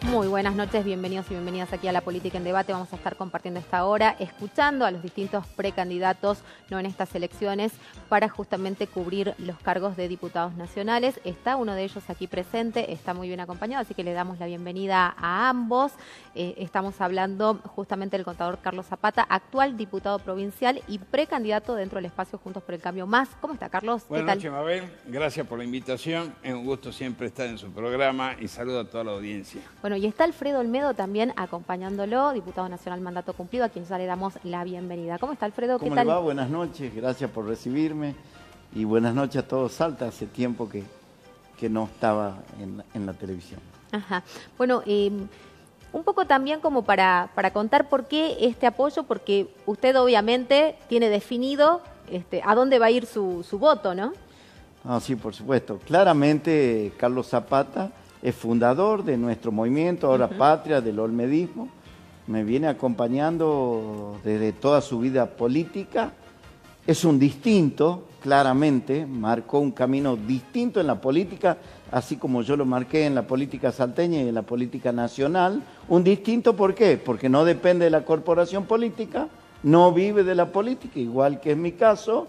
Muy buenas noches, bienvenidos y bienvenidas aquí a La Política en Debate. Vamos a estar compartiendo esta hora, escuchando a los distintos precandidatos en estas elecciones para justamente cubrir los cargos de diputados nacionales. Está uno de ellos aquí presente, está muy bien acompañado, así que le damos la bienvenida a ambos. Estamos hablando justamente del contador Carlos Zapata, actual diputado provincial y precandidato dentro del espacio Juntos por el Cambio Más. ¿Cómo está, Carlos? Buenas noches, Mabel. Gracias por la invitación. Es un gusto siempre estar en su programa y saludo a toda la audiencia. Bueno, y está Alfredo Olmedo también acompañándolo, diputado nacional mandato cumplido, a quien ya le damos la bienvenida. ¿Cómo está, Alfredo? ¿Cómo le va? Buenas noches, gracias por recibirme y buenas noches a todos. Salta, hace tiempo que no estaba en la televisión. Ajá. Bueno, un poco también como para contar por qué este apoyo, porque usted obviamente tiene definido a dónde va a ir su voto, ¿no? Ah, sí, por supuesto. Claramente Carlos Zapata es fundador de nuestro movimiento, ahora Patria, del olmedismo. Me viene acompañando desde toda su vida política. Es un distinto, claramente, marcó un camino distinto en la política, así como yo lo marqué en la política salteña y en la política nacional. Un distinto, ¿por qué? Porque no depende de la corporación política, no vive de la política, igual que en mi caso.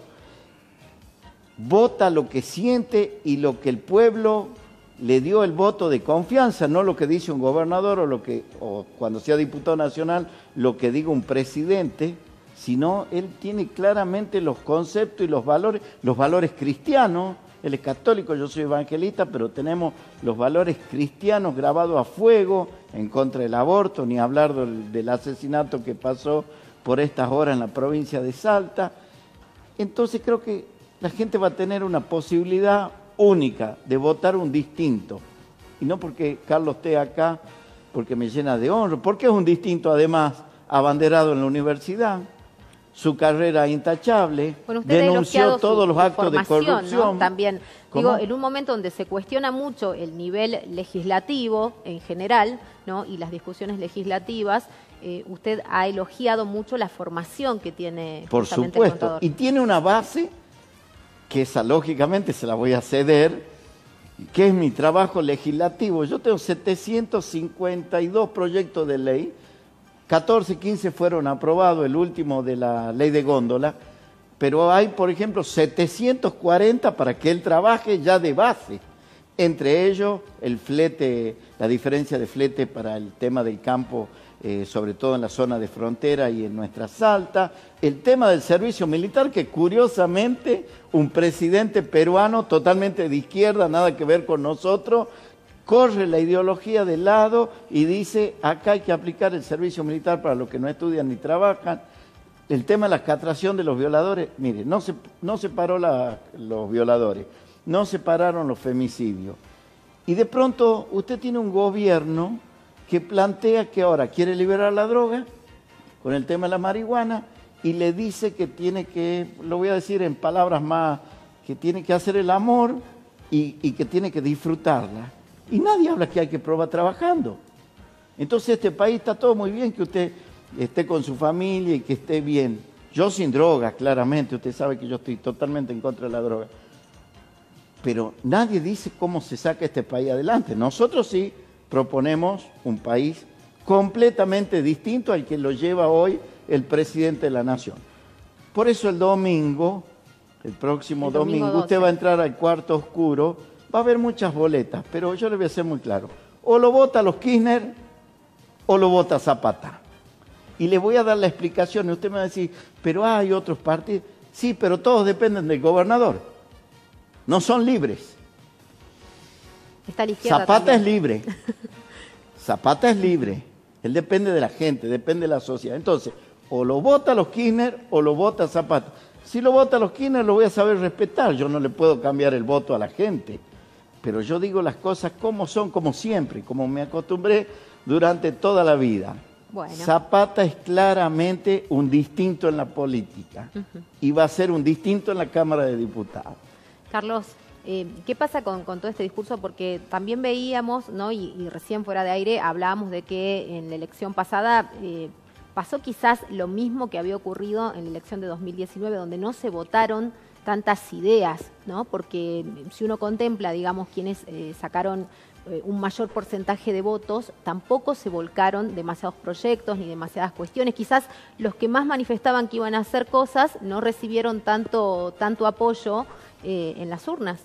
Vota lo que siente y lo que el pueblo le dio el voto de confianza, no lo que dice un gobernador o cuando sea diputado nacional, lo que diga un presidente, sino él tiene claramente los conceptos y los valores cristianos. Él es católico, yo soy evangelista, pero tenemos los valores cristianos grabados a fuego en contra del aborto, ni hablar del asesinato que pasó por estas horas en la provincia de Salta. Entonces creo que la gente va a tener una posibilidad única de votar un distinto. Y no porque Carlos esté acá, porque me llena de honra, porque es un distinto además abanderado en la universidad, su carrera intachable, bueno, usted denunció todos los actos de corrupción. ¿No? También, digo, en un momento donde se cuestiona mucho el nivel legislativo en general, ¿no? Y las discusiones legislativas, usted ha elogiado mucho la formación que tiene por supuesto, el contador. Y tiene una base que esa lógicamente se la voy a ceder, que es mi trabajo legislativo. Yo tengo 752 proyectos de ley, 14, 15 fueron aprobados, el último de la ley de góndola, pero hay, por ejemplo, 740 para que él trabaje ya de base. Entre ellos, el flete, la diferencia de flete para el tema del campo, sobre todo en la zona de frontera y en nuestra Salta, el tema del servicio militar, que curiosamente un presidente peruano totalmente de izquierda, nada que ver con nosotros, corre la ideología de lado y dice, acá hay que aplicar el servicio militar para los que no estudian ni trabajan. El tema de la castración de los violadores, mire, no se paró los violadores, no se pararon los femicidios. Y de pronto usted tiene un gobierno que plantea que ahora quiere liberar la droga con el tema de la marihuana y le dice que tiene que, lo voy a decir en palabras más, que tiene que hacer el amor y que tiene que disfrutarla. Y nadie habla que hay que probar trabajando. Entonces este país está todo muy bien que usted esté con su familia y que esté bien. Yo sin droga, claramente, usted sabe que yo estoy totalmente en contra de la droga. Pero nadie dice cómo se saca este país adelante. Nosotros sí proponemos un país completamente distinto al que lo lleva hoy el presidente de la Nación. Por eso el domingo, el próximo domingo, usted va a entrar al cuarto oscuro, va a haber muchas boletas, pero yo le voy a ser muy claro. O lo vota los Kirchner o lo vota Zapata. Y le voy a dar la explicación. Y usted me va a decir, pero hay otros partidos. Sí, pero todos dependen del gobernador. No son libres. Está a la izquierda Zapata también. es libre. Zapata es libre. Él depende de la gente, depende de la sociedad. Entonces, o lo vota los Kirchner o lo vota Zapata. Si lo vota los Kirchner lo voy a saber respetar. Yo no le puedo cambiar el voto a la gente. Pero yo digo las cosas como son, como siempre, como me acostumbré durante toda la vida. Bueno. Zapata es claramente un distinto en la política y va a ser un distinto en la Cámara de Diputados. Carlos, ¿qué pasa con todo este discurso? Porque también veíamos, ¿no? Y recién fuera de aire hablábamos de que en la elección pasada pasó quizás lo mismo que había ocurrido en la elección de 2019, donde no se votaron tantas ideas, ¿no? Porque si uno contempla, digamos, quienes sacaron un mayor porcentaje de votos, tampoco se volcaron demasiados proyectos ni demasiadas cuestiones. Quizás los que más manifestaban que iban a hacer cosas no recibieron tanto apoyo en las urnas.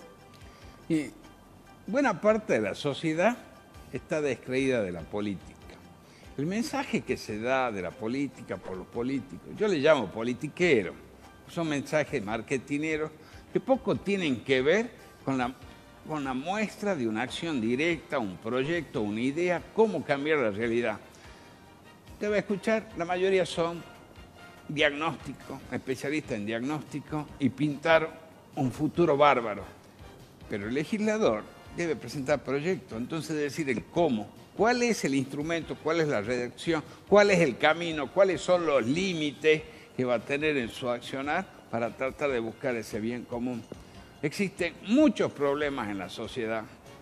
Y buena parte de la sociedad está descreída de la política. El mensaje que se da de la política por los políticos, yo le llamo politiqueros, son mensajes marketineros que poco tienen que ver con la muestra de una acción directa, un proyecto, una idea, cómo cambiar la realidad. Usted va a escuchar, la mayoría son diagnósticos, especialistas en diagnóstico y pintar un futuro bárbaro. Pero el legislador debe presentar proyectos, entonces decir el cómo, cuál es el instrumento, cuál es la redacción, cuál es el camino, cuáles son los límites que va a tener en su accionar para tratar de buscar ese bien común. Existen muchos problemas en la sociedad.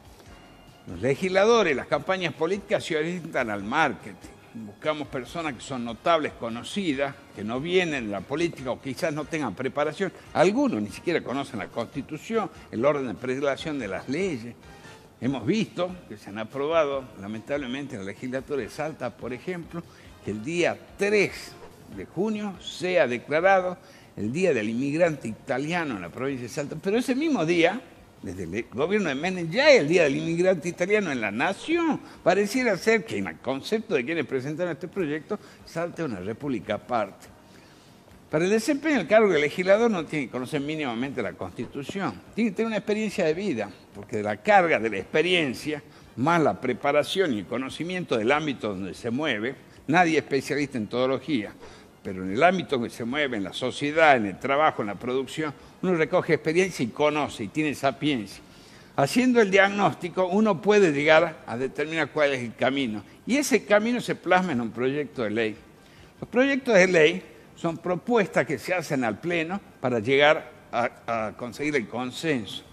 Los legisladores, las campañas políticas se orientan al marketing. Buscamos personas que son notables, conocidas, que no vienen de la política o quizás no tengan preparación. Algunos ni siquiera conocen la Constitución, el orden de prelación de las leyes. Hemos visto que se han aprobado, lamentablemente, en la legislatura de Salta, por ejemplo, que el día 3 de junio sea declarado el Día del Inmigrante Italiano en la provincia de Salta. Pero ese mismo día, desde el gobierno de Menem, ya es el Día del Inmigrante Italiano en la nación. Pareciera ser que en el concepto de quienes presentaron este proyecto, Salta es una república aparte. Para el desempeño del cargo de legislador no tiene que conocer mínimamente la Constitución. Tiene que tener una experiencia de vida, porque de la carga de la experiencia, más la preparación y el conocimiento del ámbito donde se mueve, nadie es especialista en todología, pero en el ámbito que se mueve, en la sociedad, en el trabajo, en la producción, uno recoge experiencia y conoce y tiene sapiencia. Haciendo el diagnóstico, uno puede llegar a determinar cuál es el camino. Y ese camino se plasma en un proyecto de ley. Los proyectos de ley son propuestas que se hacen al Pleno para llegar a conseguir el consenso.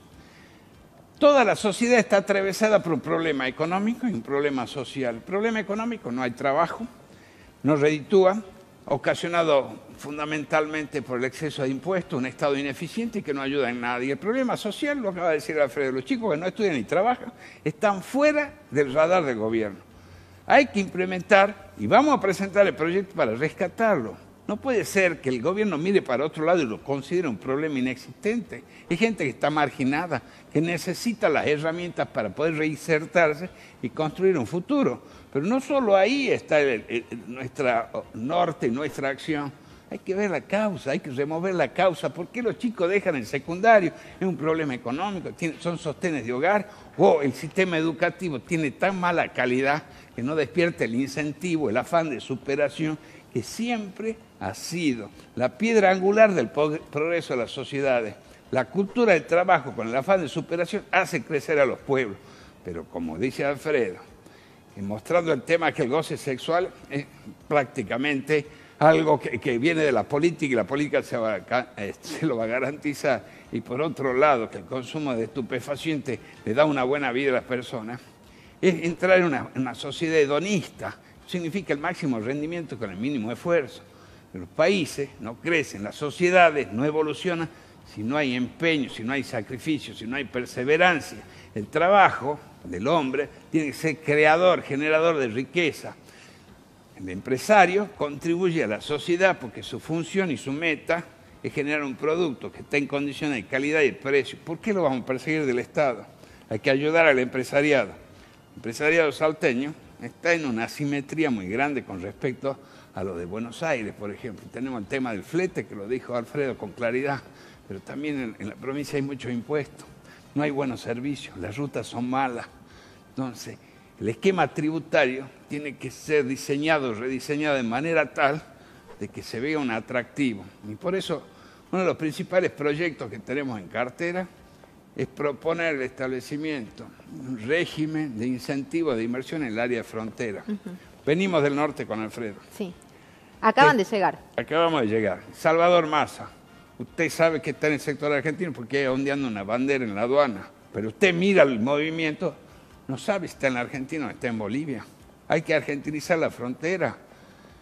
Toda la sociedad está atravesada por un problema económico y un problema social. El problema económico, no hay trabajo, no reditúa, ocasionado fundamentalmente por el exceso de impuestos, un Estado ineficiente y que no ayuda en nada. Y el problema social, lo acaba de decir Alfredo, los chicos que no estudian ni trabajan, están fuera del radar del gobierno. Hay que implementar, y vamos a presentar el proyecto para rescatarlo. No puede ser que el gobierno mire para otro lado y lo considere un problema inexistente. Hay gente que está marginada, que necesita las herramientas para poder reinsertarse y construir un futuro. Pero no solo ahí está nuestra norte, nuestra acción. Hay que ver la causa, hay que remover la causa. ¿Por qué los chicos dejan el secundario? ¿Es un problema económico? ¿Son sostenes de hogar? ¿O el sistema educativo tiene tan mala calidad que no despierta el incentivo, el afán de superación, que siempre ha sido la piedra angular del progreso de las sociedades? La cultura del trabajo con el afán de superación hace crecer a los pueblos. Pero como dice Alfredo, mostrando el tema que el goce sexual es prácticamente algo que viene de la política y la política se lo va a garantizar. Y por otro lado, que el consumo de estupefacientes le da una buena vida a las personas, es entrar en una sociedad hedonista. Significa el máximo rendimiento con el mínimo esfuerzo. Los países no crecen, las sociedades no evolucionan si no hay empeño, si no hay sacrificio, si no hay perseverancia. El trabajo del hombre tiene que ser creador, generador de riqueza. El empresario contribuye a la sociedad porque su función y su meta es generar un producto que esté en condiciones de calidad y precio. ¿Por qué lo vamos a perseguir del Estado? Hay que ayudar al empresariado. El empresariado salteño está en una asimetría muy grande con respecto a lo de Buenos Aires, por ejemplo. Tenemos el tema del flete, que lo dijo Alfredo con claridad, pero también en la provincia hay muchos impuestos, no hay buenos servicios, las rutas son malas. Entonces, el esquema tributario tiene que ser diseñado, rediseñado de manera tal de que se vea un atractivo. Y por eso, uno de los principales proyectos que tenemos en cartera es proponer el establecimiento de un régimen de incentivos de inversión en el área de frontera. Venimos del norte con Alfredo. Sí. Acaban de llegar. Acabamos de llegar. Salvador Massa. Usted sabe que está en el sector argentino porque ondeando una bandera en la aduana. Pero usted mira el movimiento, no sabe si está en la Argentina o está en Bolivia. Hay que argentinizar la frontera.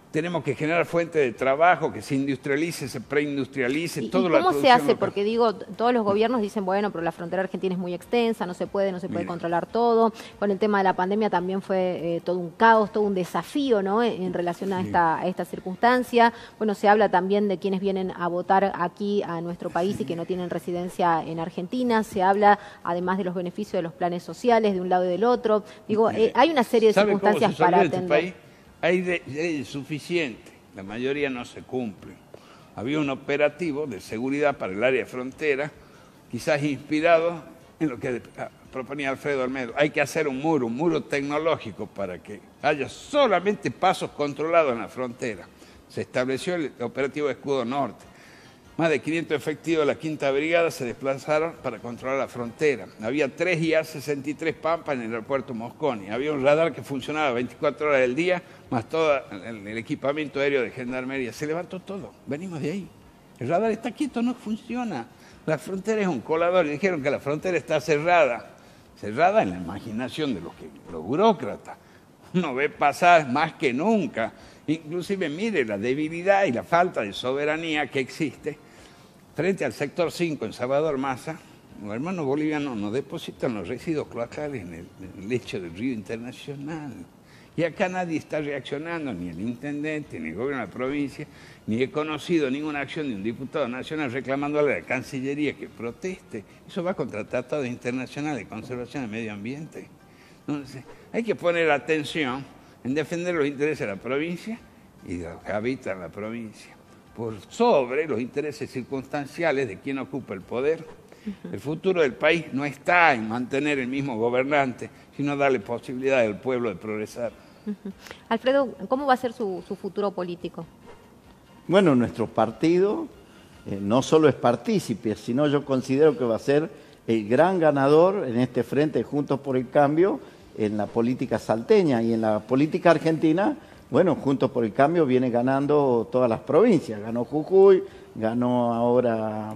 tenemos que generar fuentes de trabajo, que se industrialice, se preindustrialice. ¿Y cómo se hace? Porque digo, todos los gobiernos dicen, bueno, pero la frontera argentina es muy extensa, no se puede controlar todo. Con el tema de la pandemia también fue todo un caos, todo un desafío, ¿no? En relación a esta circunstancia. Bueno, se habla también de quienes vienen a votar aquí a nuestro país y que no tienen residencia en Argentina. Se habla, además de los beneficios de los planes sociales de un lado y del otro. Digo, hay una serie de circunstancias para atender. Hay leyes suficientes, la mayoría no se cumplen. Había un operativo de seguridad para el área de frontera, quizás inspirado en lo que proponía Alfredo Olmedo. Hay que hacer un muro tecnológico para que haya solamente pasos controlados en la frontera. Se estableció el operativo Escudo Norte. Más de 500 efectivos de la 5ª Brigada se desplazaron para controlar la frontera. Había 3 IA-63 Pampa en el aeropuerto Mosconi. Había un radar que funcionaba 24 horas del día, más todo el equipamiento aéreo de Gendarmería. Se levantó todo. Venimos de ahí. El radar está quieto, no funciona. La frontera es un colador. Y dijeron que la frontera está cerrada. Cerrada en la imaginación de los burócratas. Uno ve pasar más que nunca. Inclusive, mire la debilidad y la falta de soberanía que existe frente al sector 5 en Salvador Massa. Los hermanos bolivianos nos depositan los residuos cloacales en el lecho del río Internacional. Y acá nadie está reaccionando, ni el intendente, ni el gobierno de la provincia, ni he conocido ninguna acción de un diputado nacional reclamándole a la Cancillería que proteste. Eso va contra tratados internacionales de conservación del medio ambiente. Entonces, hay que poner atención en defender los intereses de la provincia y de los que habitan la provincia, por sobre los intereses circunstanciales de quien ocupa el poder. El futuro del país no está en mantener el mismo gobernante, sino darle posibilidad al pueblo de progresar. Alfredo, ¿cómo va a ser su futuro político? Bueno, nuestro partido no solo es partícipe, sino yo considero que va a ser el gran ganador en este frente Juntos por el Cambio en la política salteña y en la política argentina. Bueno, Juntos por el Cambio viene ganando todas las provincias. Ganó Jujuy, ganó ahora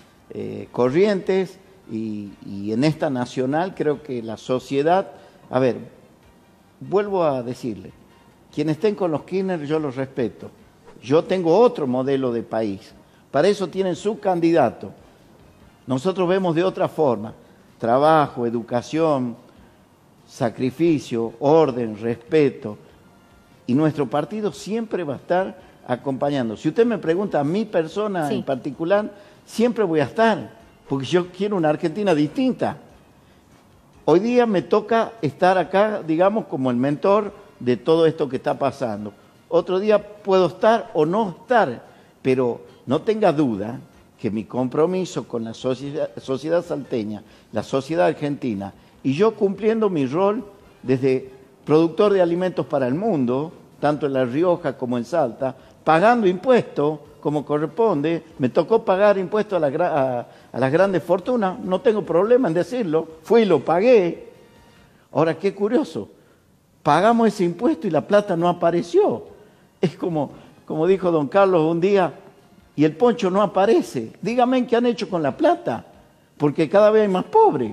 Corrientes y en esta nacional creo que la sociedad... A ver, vuelvo a decirle, quienes estén con los Kirchner yo los respeto. Yo tengo otro modelo de país. Para eso tienen su candidato. Nosotros vemos de otra forma. Trabajo, educación, sacrificio, orden, respeto. Y nuestro partido siempre va a estar acompañando. Si usted me pregunta a mi persona en particular, siempre voy a estar, porque yo quiero una Argentina distinta. Hoy día me toca estar acá, digamos, como el mentor de todo esto que está pasando. Otro día puedo estar o no estar, pero no tenga duda que mi compromiso con la sociedad salteña, la sociedad argentina, y yo cumpliendo mi rol desde productor de alimentos para el mundo, tanto en La Rioja como en Salta, pagando impuestos como corresponde. Me tocó pagar impuestos a las grandes fortunas, no tengo problema en decirlo, fui y lo pagué. Ahora, qué curioso, pagamos ese impuesto y la plata no apareció. Es como dijo don Carlos un día, y el poncho no aparece. Dígame qué han hecho con la plata, porque cada vez hay más pobres.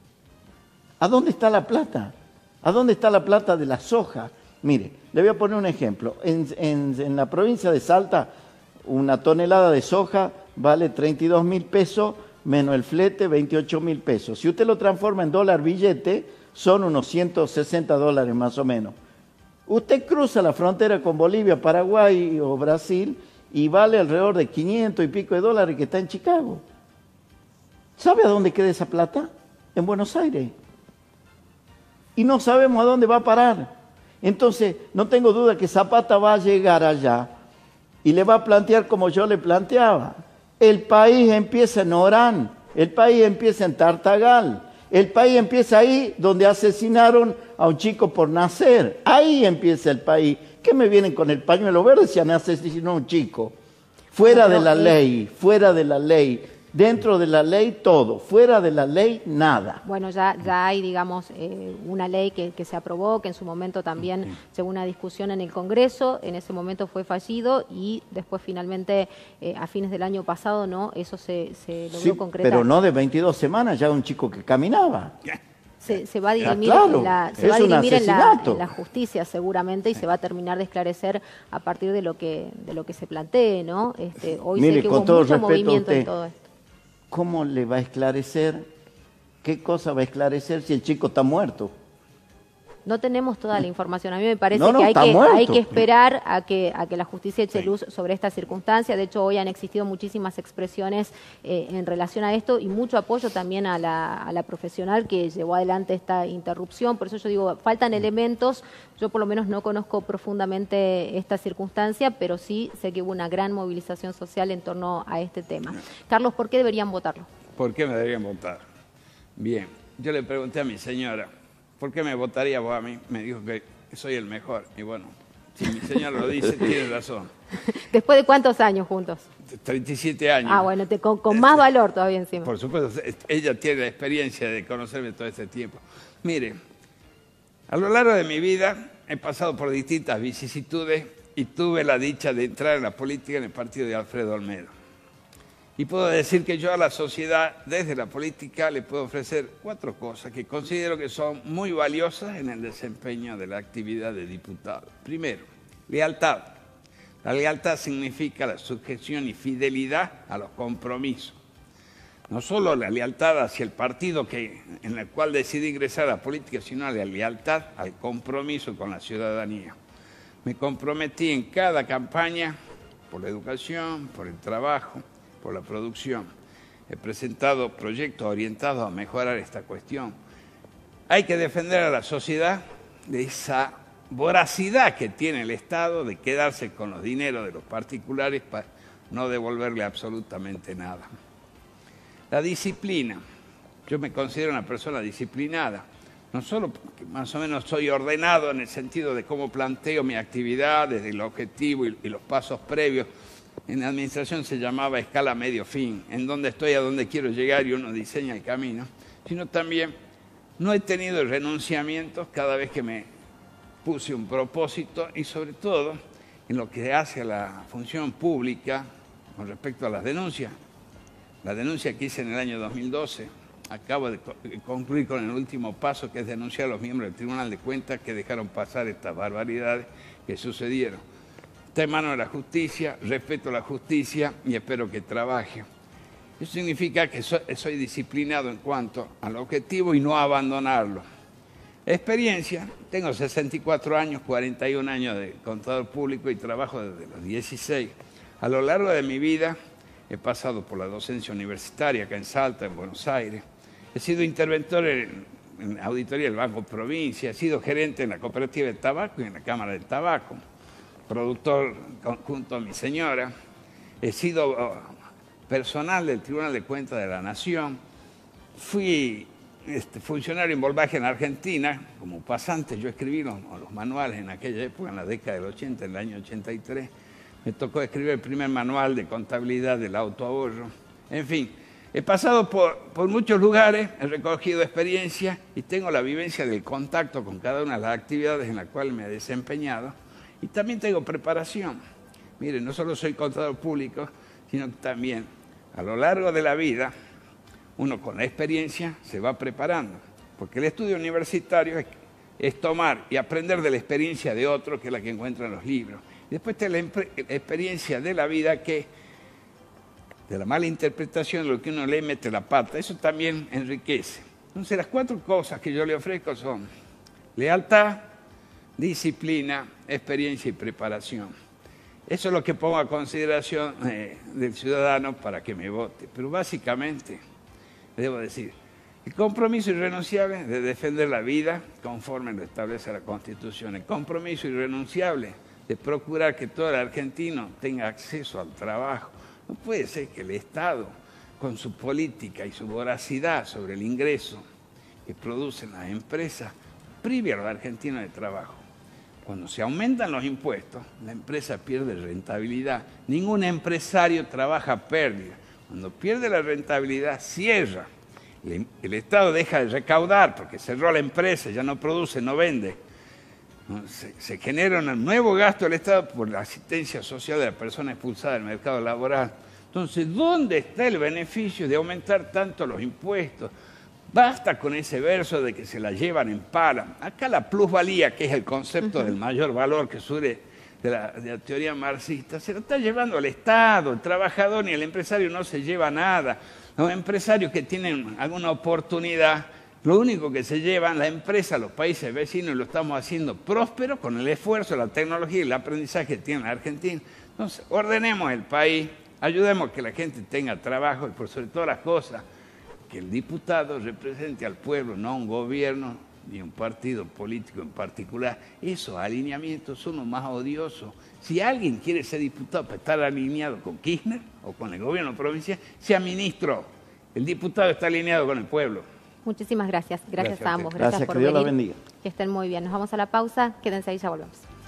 ¿A dónde está la plata? ¿A dónde está la plata de la soja? Mire, le voy a poner un ejemplo. En la provincia de Salta, una tonelada de soja vale 32.000 pesos, menos el flete, 28.000 pesos. Si usted lo transforma en dólar billete, son unos 160 dólares más o menos. Usted cruza la frontera con Bolivia, Paraguay o Brasil y vale alrededor de 500 y pico de dólares que está en Chicago. ¿Sabe a dónde queda esa plata? En Buenos Aires. Y no sabemos a dónde va a parar. Entonces, no tengo duda que Zapata va a llegar allá y le va a plantear como yo le planteaba. El país empieza en Orán, el país empieza en Tartagal, el país empieza ahí donde asesinaron a un chico por nacer. Ahí empieza el país. ¿Qué me vienen con el pañuelo verde si han asesinado a un chico? Fuera de la ley, fuera de la ley. Dentro de la ley todo, fuera de la ley nada. Bueno, ya hay, digamos, una ley que se aprobó, que en su momento también llegó una discusión en el Congreso, en ese momento fue fallido y después finalmente a fines del año pasado, ¿no? Eso se logró concretar. Pero no de 22 semanas, ya un chico que caminaba. Se va a dirimir, claro, en la justicia seguramente y se va a terminar de esclarecer a partir de lo que se plantee, ¿no? Hoy Mire, sé que con hubo todo mucho respeto movimiento a en usted, todo esto. ¿cómo le va a esclarecer? ¿Qué cosa va a esclarecer si el chico está muerto? No tenemos toda la información. A mí me parece No, que hay muerto. que esperar a que la justicia eche Sí. luz sobre esta circunstancia. De hecho, hoy han existido muchísimas expresiones en relación a esto y mucho apoyo también a la profesional que llevó adelante esta interrupción. Por eso yo digo, faltan elementos. Yo por lo menos no conozco profundamente esta circunstancia, pero sí sé que hubo una gran movilización social en torno a este tema. Carlos, ¿por qué deberían votarlo? ¿Por qué me deberían votar? Bien, yo le pregunté a mi señora, ¿por qué me votaría vos a mí? Me dijo que soy el mejor. Y bueno, si mi señora lo dice, tiene razón. ¿Después de cuántos años juntos? 37 años. Ah, bueno, con más valor todavía encima. Por supuesto, ella tiene la experiencia de conocerme todo este tiempo. Mire, a lo largo de mi vida he pasado por distintas vicisitudes y tuve la dicha de entrar en la política en el partido de Alfredo Olmedo. Y puedo decir que yo a la sociedad, desde la política, le puedo ofrecer 4 cosas que considero que son muy valiosas en el desempeño de la actividad de diputado. Primero, lealtad. La lealtad significa la sujeción y fidelidad a los compromisos. No solo la lealtad hacia el partido en el cual decidí ingresar a la política, sino la lealtad al compromiso con la ciudadanía. Me comprometí en cada campaña por la educación, por el trabajo, por la producción. He presentado proyectos orientados a mejorar esta cuestión. Hay que defender a la sociedad de esa voracidad que tiene el Estado de quedarse con los dineros de los particulares para no devolverle absolutamente nada. La disciplina. Yo me considero una persona disciplinada. No solo porque más o menos soy ordenado en el sentido de cómo planteo mi actividad, desde el objetivo y los pasos previos. En la administración se llamaba escala medio-fin, en donde estoy, a dónde quiero llegar y uno diseña el camino, sino también no he tenido renunciamientos cada vez que me puse un propósito y sobre todo en lo que hace a la función pública con respecto a las denuncias. La denuncia que hice en el año 2012, acabo de concluir con el último paso, que es denunciar a los miembros del Tribunal de Cuentas que dejaron pasar estas barbaridades que sucedieron. Está en manos de la justicia, respeto la justicia y espero que trabaje. Eso significa que soy disciplinado en cuanto al objetivo y no abandonarlo. Experiencia, tengo 64 años, 41 años de contador público y trabajo desde los 16. A lo largo de mi vida he pasado por la docencia universitaria acá en Salta, en Buenos Aires. He sido interventor en la auditoría del Banco Provincia, he sido gerente en la cooperativa del tabaco y en la Cámara del Tabaco, productor junto a mi señora, he sido personal del Tribunal de Cuentas de la Nación, fui funcionario en Volkswagen en Argentina, como pasante. Yo escribí los manuales en aquella época, en la década del 80, en el año 83, me tocó escribir el primer manual de contabilidad del autoahorro. En fin, he pasado por muchos lugares, he recogido experiencia y tengo la vivencia del contacto con cada una de las actividades en las cuales me he desempeñado. Y también tengo preparación. Miren, no solo soy contador público, sino que también a lo largo de la vida, uno con la experiencia se va preparando. Porque el estudio universitario es tomar y aprender de la experiencia de otro, que es la que encuentra en los libros. Y después está la experiencia de la vida, que de la mala interpretación de lo que uno le mete la pata. Eso también enriquece. Entonces, las 4 cosas que yo le ofrezco son lealtad, disciplina, experiencia y preparación. Eso es lo que pongo a consideración del ciudadano para que me vote. Pero básicamente, debo decir, el compromiso irrenunciable de defender la vida conforme lo establece la Constitución. El compromiso irrenunciable de procurar que todo el argentino tenga acceso al trabajo. No puede ser que el Estado, con su política y su voracidad sobre el ingreso que producen las empresas, prive a los argentinos de trabajo. Cuando se aumentan los impuestos, la empresa pierde rentabilidad. Ningún empresario trabaja a pérdida. Cuando pierde la rentabilidad, cierra. El Estado deja de recaudar porque cerró la empresa, ya no produce, no vende. Se genera un nuevo gasto del Estado por la asistencia social de la persona expulsada del mercado laboral. Entonces, ¿dónde está el beneficio de aumentar tanto los impuestos? Basta con ese verso de que se la llevan en pala. Acá la plusvalía, que es el concepto del mayor valor que surge de la teoría marxista, se lo está llevando el Estado. El trabajador ni el empresario no se lleva nada. Los empresarios que tienen alguna oportunidad, lo único que se llevan la empresa, los países vecinos, y lo estamos haciendo próspero con el esfuerzo, la tecnología y el aprendizaje que tiene la Argentina. Entonces, ordenemos el país, ayudemos a que la gente tenga trabajo y por sobre todas las cosas, que el diputado represente al pueblo, no a un gobierno ni a un partido político en particular. Esos alineamientos son los más odiosos. Si alguien quiere ser diputado para estar alineado con Kirchner o con el gobierno provincial, sea ministro. El diputado está alineado con el pueblo. Muchísimas gracias. Gracias a ambos. Gracias, por que Dios venir. la bendiga. Que estén muy bien. Nos vamos a la pausa. Quédense ahí, ya volvemos.